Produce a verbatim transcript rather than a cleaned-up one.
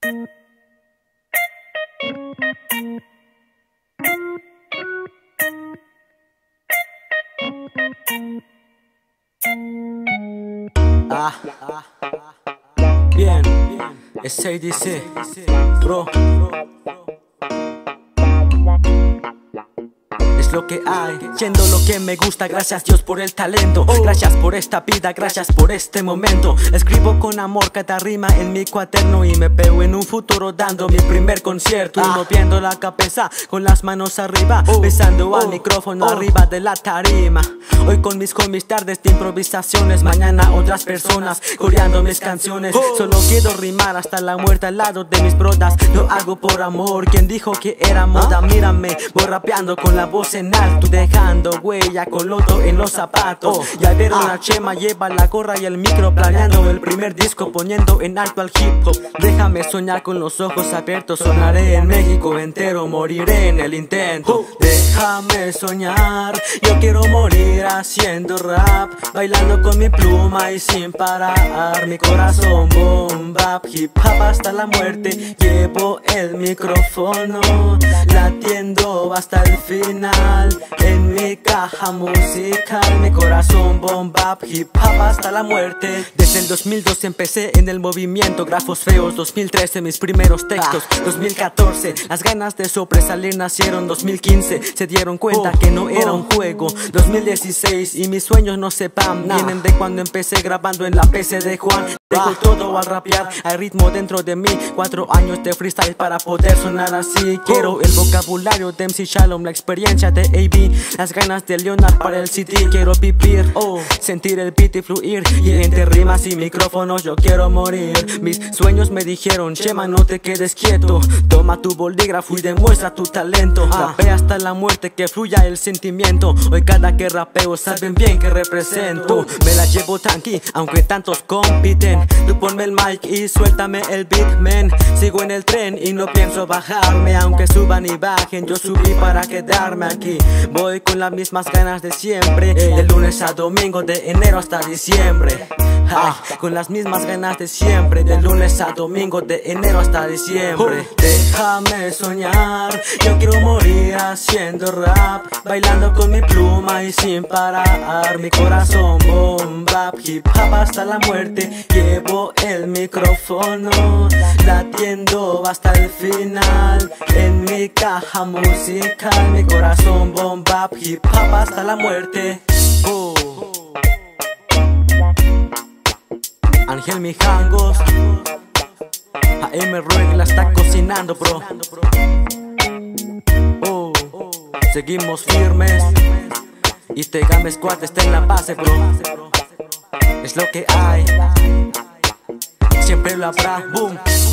Ah, bien, es A D C, bro. Es lo que hay, yendo lo que me gusta. Gracias Dios por el talento, gracias por esta vida, gracias por este momento. Escribo con amor cada rima en mi cuaderno y me veo en un futuro dando mi primer concierto, y moviendo la cabeza con las manos arriba, besando al micrófono arriba de la tarima. Hoy con mis homies tardes de improvisaciones, mañana otras personas coreando mis canciones. Solo quiero rimar hasta la muerte al lado de mis brodas. Lo hago por amor, quien dijo que era moda. Mírame, voy rapeando con la voz en alto, dejando huella con lodo en los zapatos. Y al ver una chema lleva la gorra y el micro, planeando el primer disco, poniendo en alto al hip hop. Déjame soñar con los ojos abiertos, sonaré en México entero, moriré en el intento. Déjame soñar, yo quiero morir haciendo rap, bailando con mi pluma y sin parar. Mi corazón boom bap, hip hop hasta la muerte. Llevo el micrófono, latiendo hasta el final. En mi caja musical, mi corazón boom bap, hip hop hasta la muerte. Desde el dos mil dos empecé en el movimiento, grafos feos. Dos mil trece mis primeros textos, dos mil catorce las ganas de sobresalir nacieron. Dos mil quince se dieron cuenta que no era un juego. Dos mil dieciséis y mis sueños no se van, vienen de cuando empecé grabando en la P C de Juan. Dejo todo al rapear, hay ritmo dentro de mí. Cuatro años de freestyle para poder sonar así. Quiero el vocabulario de M C Shalom, la experiencia de A B, las ganas de Leonard para el C D. Quiero vivir, oh, sentir el beat y fluir, y entre rimas y micrófonos yo quiero morir. Mis sueños me dijeron, Chema, no te quedes quieto, toma tu bolígrafo y demuestra tu talento. Rapea hasta la muerte, que fluya el sentimiento. Hoy cada que rapeo saben bien que represento. Me la llevo tranqui, aunque tantos compiten. Tú ponme el mic y suéltame el beat, man. Sigo en el tren y no pienso bajarme, aunque suban y bajen, yo subí para quedarme aquí. Voy con las mismas ganas de siempre, de lunes a domingo, de enero hasta diciembre. Ay, con las mismas ganas de siempre, de lunes a domingo, de enero hasta diciembre. Déjame soñar, yo quiero morir haciendo rap, bailando con mi pluma y sin parar. Mi corazón boom bap, hip hop hasta la muerte. Llevo el micrófono, latiendo hasta el final. En mi caja musical, mi corazón boom bap, hip hop hasta la muerte. Oh. Ángel Mijangos, A M Ruegla está cocinando, bro. Oh, seguimos firmes y Tëgaam Squad está en la base, bro. Es lo que hay, siempre lo habrá, boom.